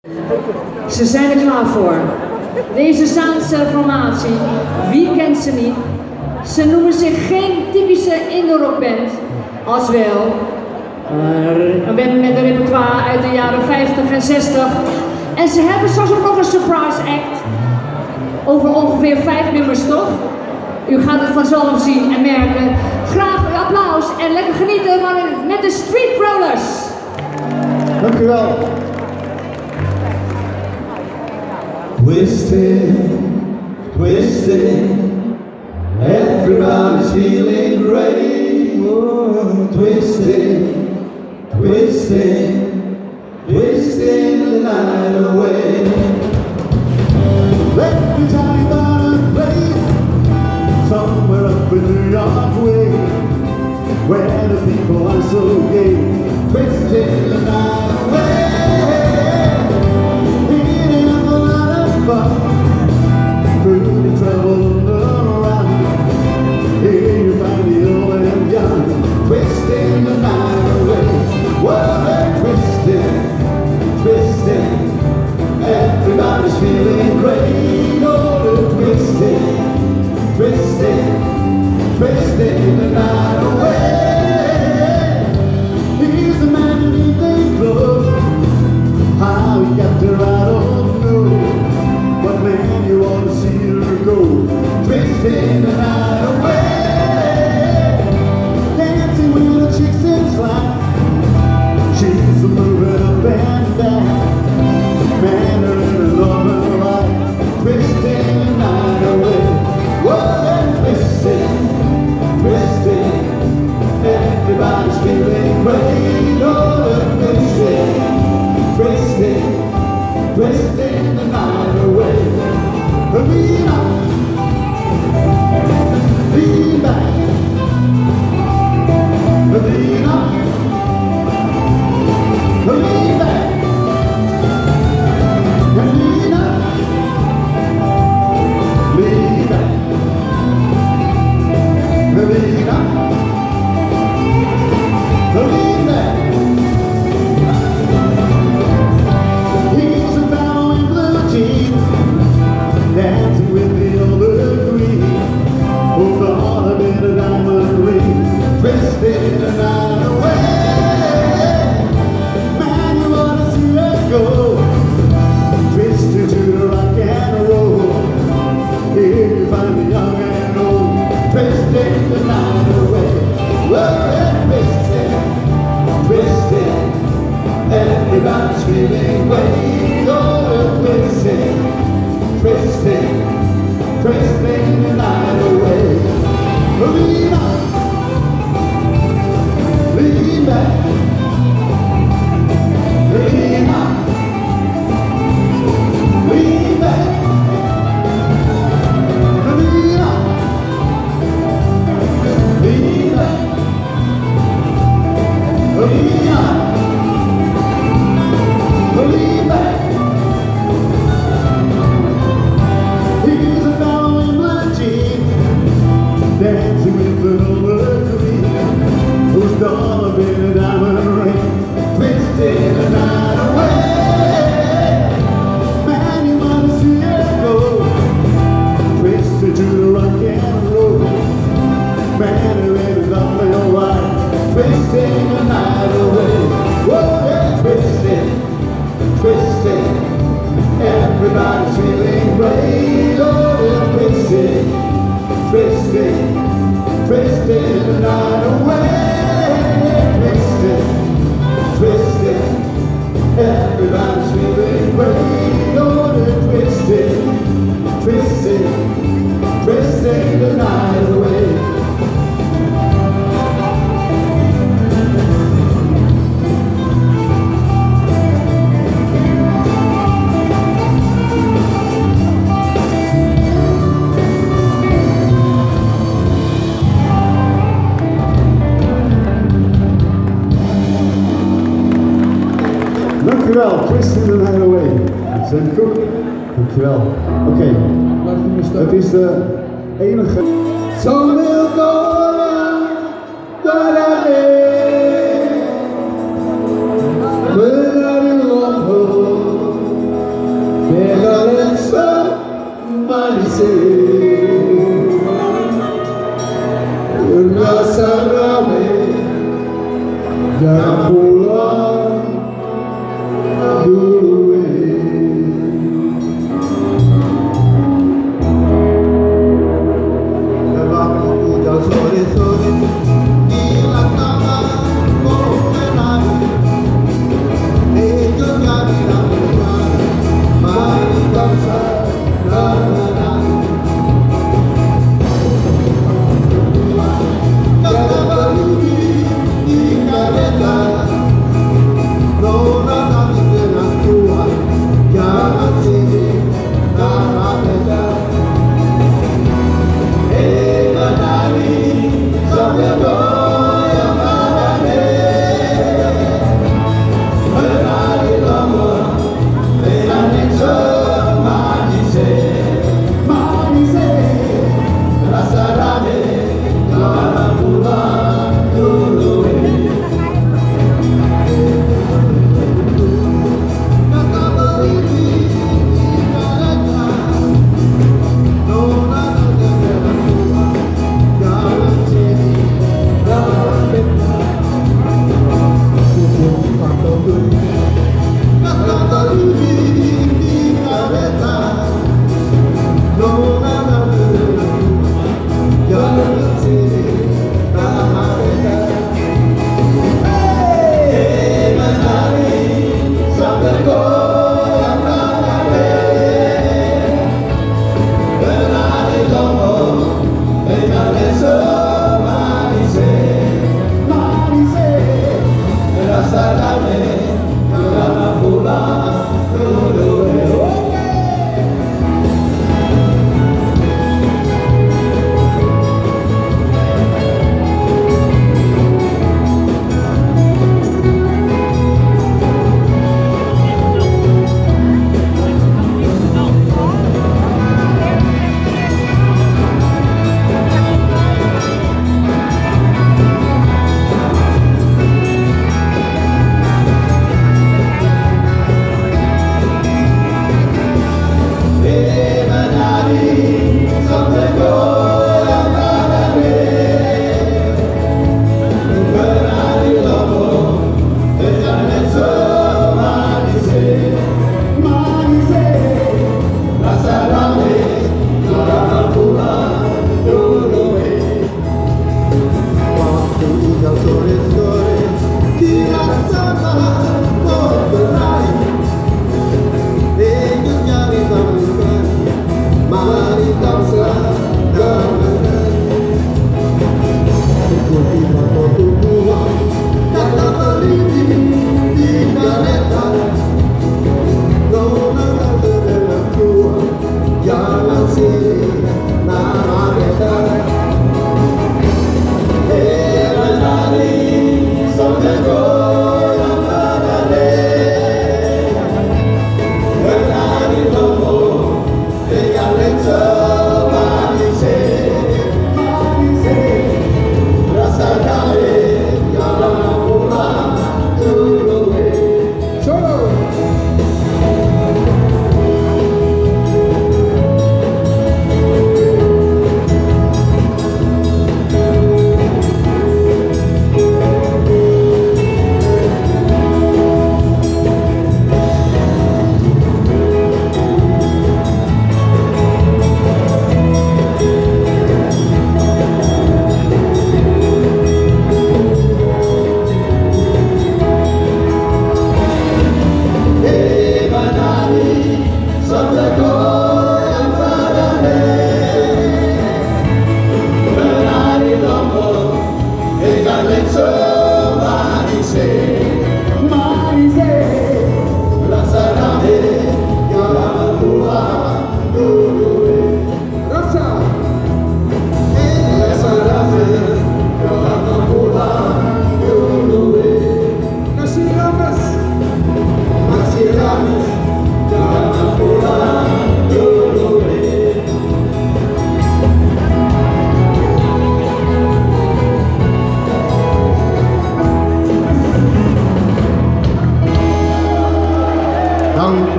Ze zijn er klaar voor. Deze Zaanse formatie, wie kent ze niet? Ze noemen zich geen typische Indo-rockband, als wel een band met een repertoire uit de jaren 50 en 60. En ze hebben zelfs ook nog een surprise act over ongeveer 5 nummers, toch? U gaat het vanzelf zien en merken. Graag uw applaus en lekker genieten met de Street Rollers. Dank u wel. Twisted, twisted, everybody's feeling great. Oh, twisted, twisted, twisting the night away. Let me tell you about a place somewhere up in New York way, where the people are so gay, twisting the night away. Through the trouble around, here you find the old and young, twisting the night away. Well, they're twisting, twisting, everybody's feeling great. Oh, they're twisting, twisting, twisting the night away. Here's the man in evening clothes, how he got there I don't know. But man, you ought to see her go, twisting the night away. Dancing with the chicks in slack, she's a moving up and down. Man, her in a northern light, twisting the night away. Whoa, they're twisting, twisting, everybody's feeling great. Oh, they're twisting, twisting, twisting the night away. Lean up, lean back, lean up, lean back, lean up, lean back, lean up, lean back. He's a fellow in blue jeans, dancing with the other three, who thought a bit of diamond ring, twisting the night away. Man, you ought to see her go, twisted to the rock and roll. Here you find the young and old, twisting the night away. Well, they're twisting, twisting, everybody's feeling great. Oh, they're twisting, twisting, twisting the night away. Lean up, lean back, lean up, lean back, lean up, lean back, lean up, lean back. He's a fellow in blue jeans, dancing with an old queen, who's gonna be a diamond ring, twisting the night away. Man, you wanna see her go, twisted to the rock and roll. Man, who ain't nothing alright, twisting the night away. Whoa, they're twisting, twisting, everybody's feeling great. Oh, they're twisting, twisting, twisting the night away. Twisting, twisting, everybody's feeling great. Oh, they're twisting, twisting, twisting the night away. Dankjewel, Twisting the Night Away. Sam Cook, dankjewel. Oké, het is de enige... Zo wil komen, dat ik ben naar uw omhoog.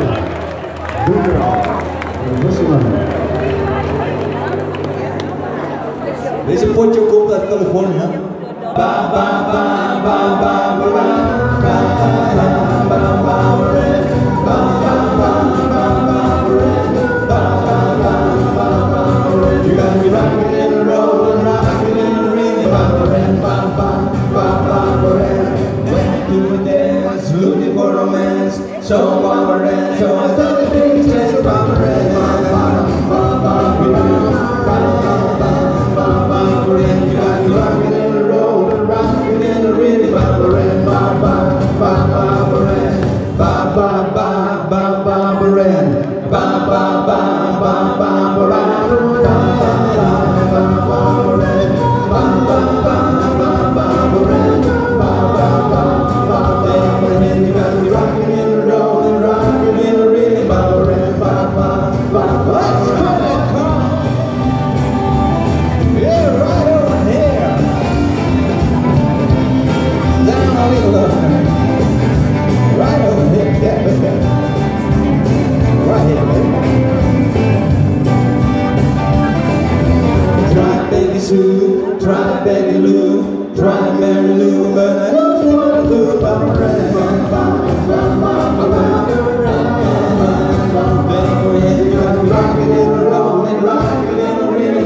Dank u wel. Dat was zo lang. Deze potje komt uit Californië. Ba ba ba ba ba ba ba ba ba ba you got me rocking and rolling, rocking and reeling, went to a dance, looking for romance, so so I started thinking just about try Betty Lou, try Mary Lou, but I don't want to do rockin' and rollin', rockin' and reelin',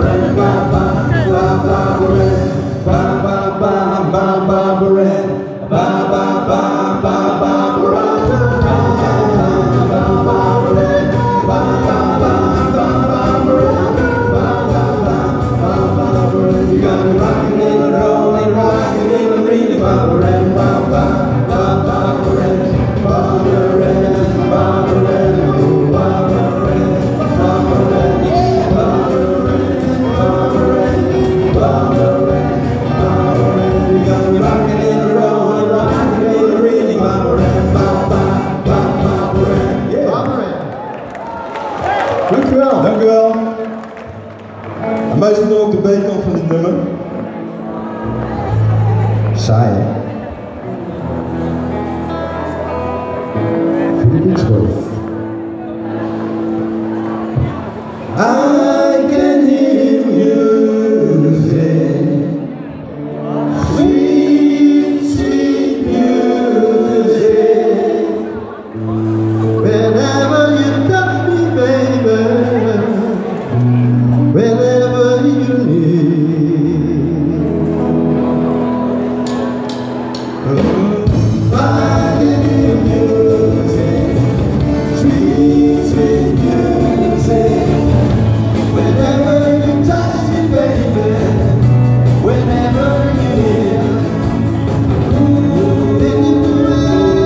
Dank u wel. En wij zitten ook de B-kant van dit nummer. Saai, hè? I can hear music, sweet, sweet music. Whenever you touch me, baby, whenever you need. I can hear music, sweet, sweet music. Whenever you touch me, baby, whenever you need. Then you do it.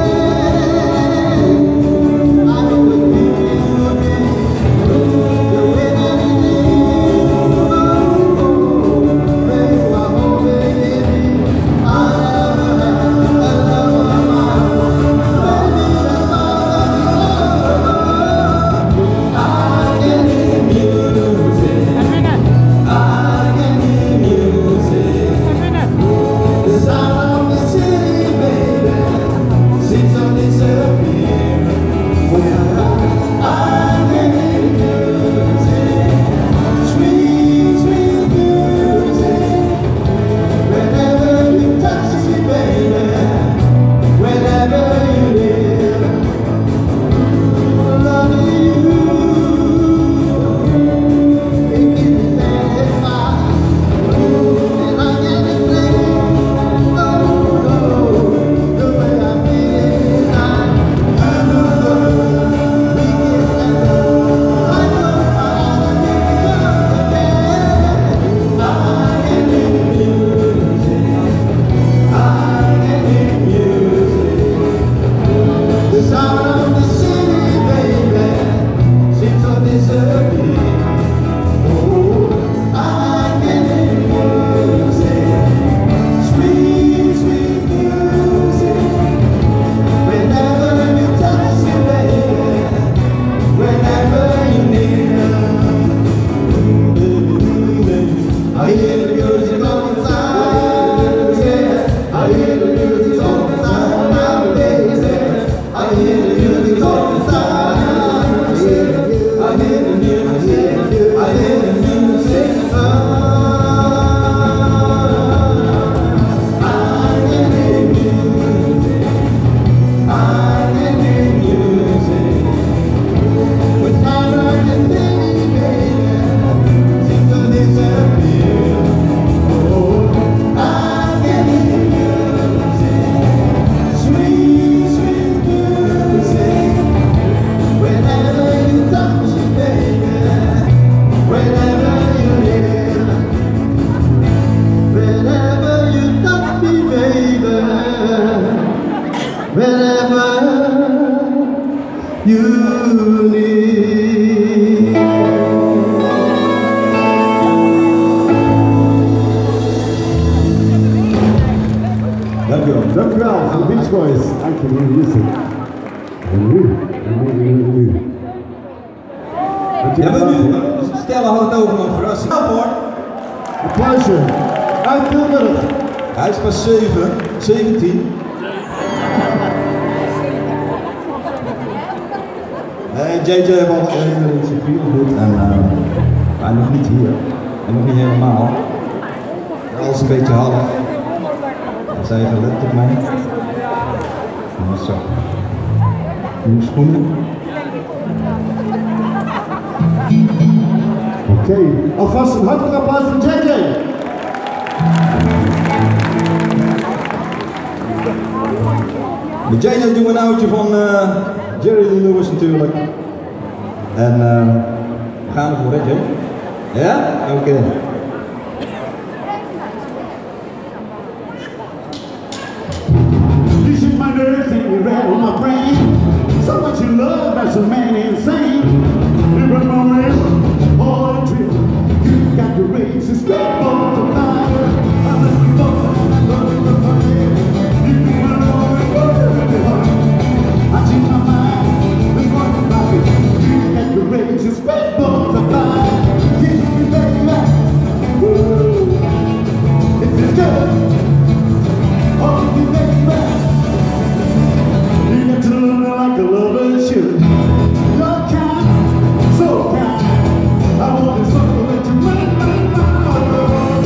I know the feeling you need. The way that you need. Baby, I hope baby, I can hear music. I can hear music. The sound of the city, baby, seems to disappear. I can hear music, sweet, sweet music. Whenever you touch me, baby, whenever you live, loving you. It keeps me satisfied, and I can't explain, no, the way I feel inside. We kiss and you need. Dankjewel. Dank u wel aan de Beach Boys. Dank je, meneer Justin. En nu. Ja, maar nu, Stella had het over een verrassing. Ja, hoor. Applausje. Uit Tilburg. Hij is pas 17. JJ heeft al in zijn vriend ontmoet en hij nog niet hier. En nog niet helemaal. Alles een beetje half. En zij heeft gelet op mij. En zo. Nieuwe schoenen. Oké, alvast een hartelijk applaus voor JJ. Met JJ doen we een oudje van Jerry Lee Lewis natuurlijk. En we gaan ervoor, weet je? Ja? Oké. You shoot my nerves and you rattle my brain. So much you love, that's a man insane. You run my race, all the trip. You got the race, it's great balls of fire. I love you both, I love you both. You can run all the way, I change my mind, there's one about it. You got the race, it's great balls of fire. Kiss me, baby. Woo. It feels good. Oh, you baby. You got to love me like a lover should. You're kind, so kind. I want this love to let you run my mouth.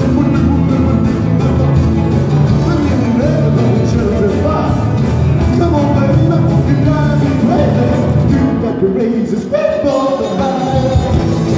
I'm getting ready for the children's fun. Come on, baby, you drive me crazy. You got to raise this great ball to fire.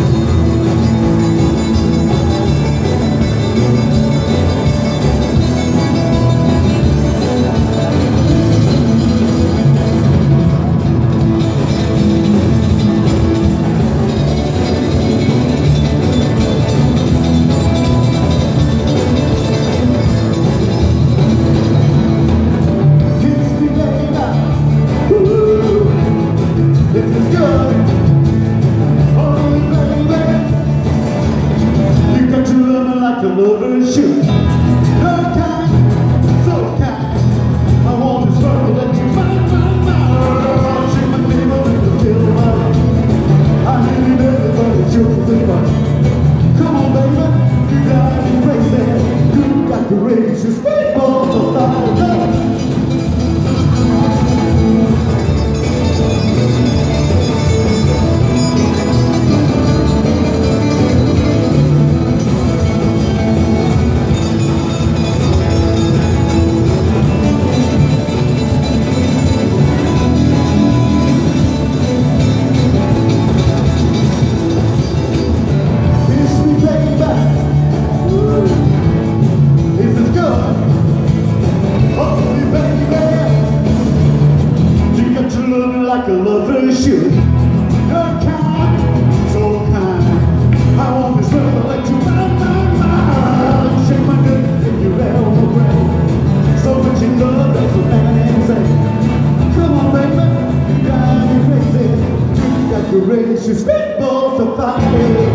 Like a lover should. You're kind, so kind. I want this love to let you round my mind. Shake my good if you let on the brain. So much in love, that's a man insane. Come on, baby, you drive me crazy. You got the race, spitballs to fire.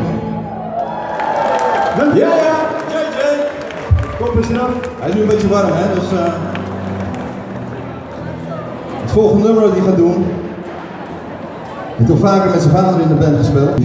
Ja, JJ! Kop is eraf. Hij is nu een beetje warm, hè? Dus het volgende nummer dat hij gaat doen. Hij heeft al vaker met zijn vader in de band gespeeld.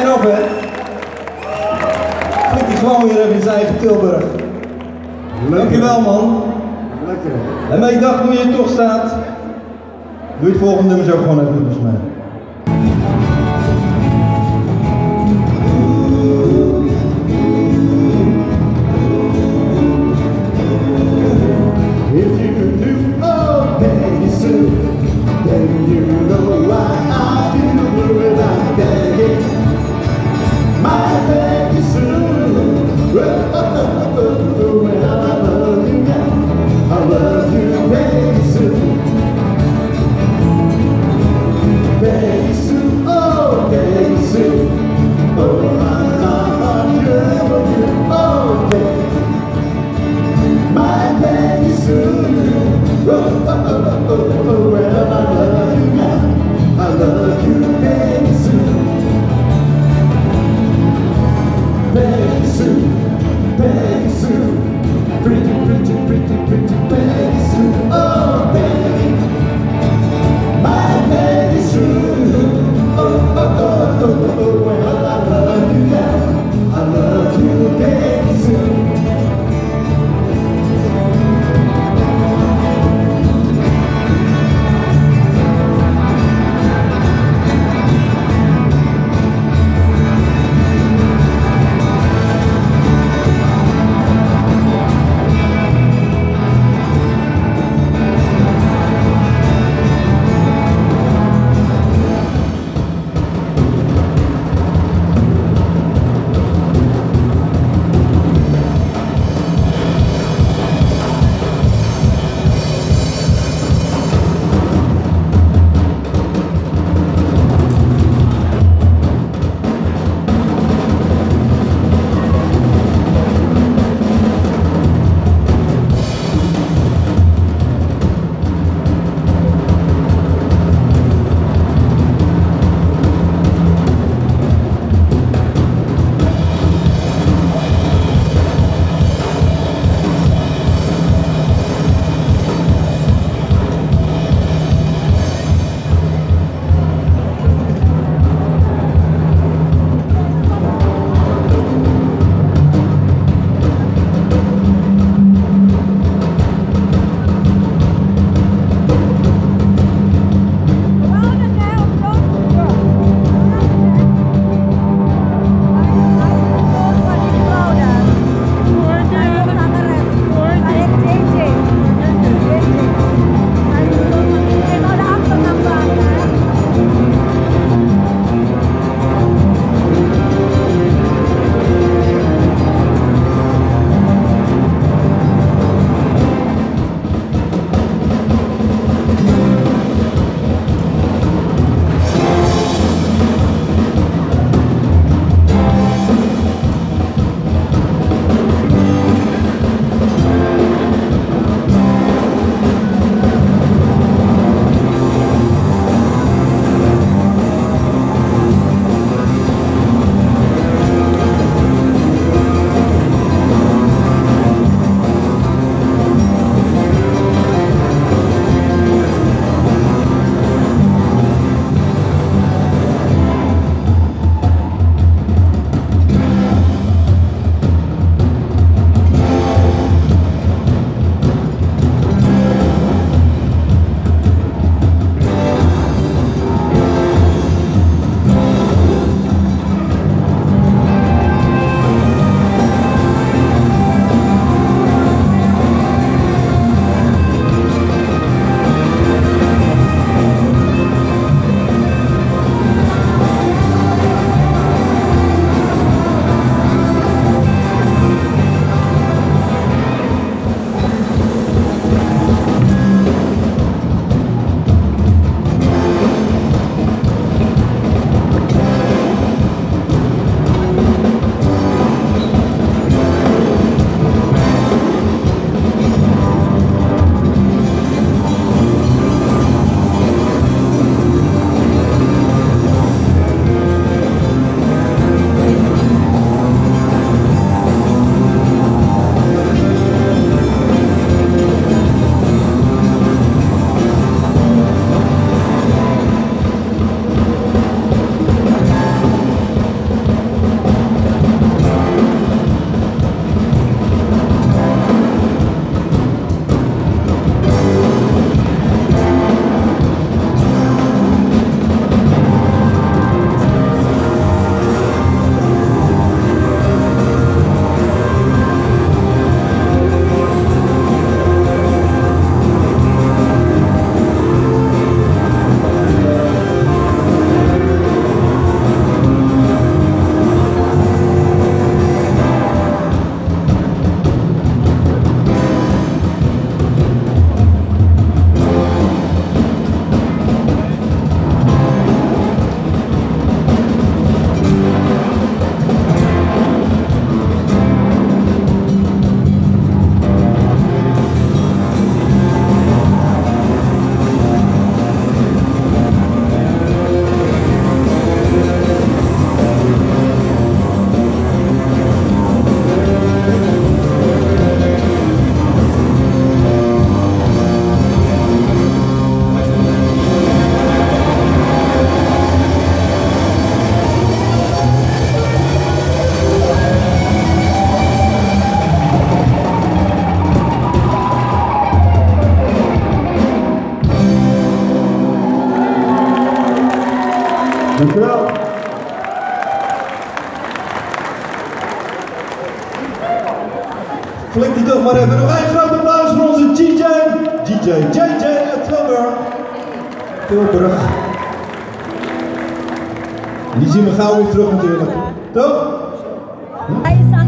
eraf, hè. Flikt die gewoon weer even in zijn eigen Tilburg. Dankjewel, man. Lekker. En maar ik dacht, nu je toch staat, doe je het volgende nummer zo gewoon even met ons mee. If you knew all Peggy Sue, then you know why I feel blue without Peggy. My Peggy Sue, well, I love you now. I love you, Peggy Sue. Peggy Sue, oh Peggy Sue, oh I'm your you, oh Peggy. My Peggy Sue, oh, well I love you now, I love you, Peggy Sue. Peggy Sue, Peggy Sue, pretty, pretty, pretty, pretty Peggy Sue, oh Peggy. My Peggy Sue, oh, well I love you now, I love you, Peggy Sue. Flik die toch maar even. Nog een groot applaus voor onze DJ uit Tilburg. En die zien we gauw weer terug natuurlijk. Toch?